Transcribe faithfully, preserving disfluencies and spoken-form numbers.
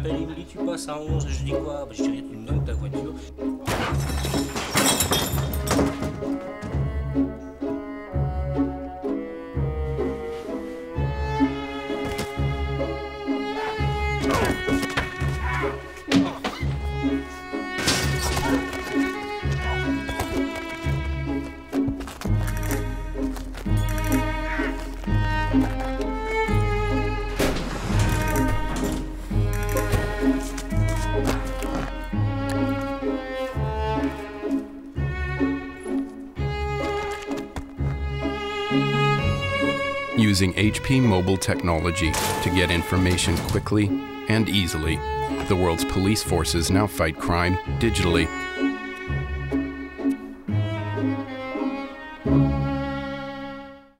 m'appelle et il me dit tu passes à onze, je dis quoi? Bah, je dis rien, tu me donnes ta voiture. Using H P mobile technology to get information quickly and easily, the world's police forces now fight crime digitally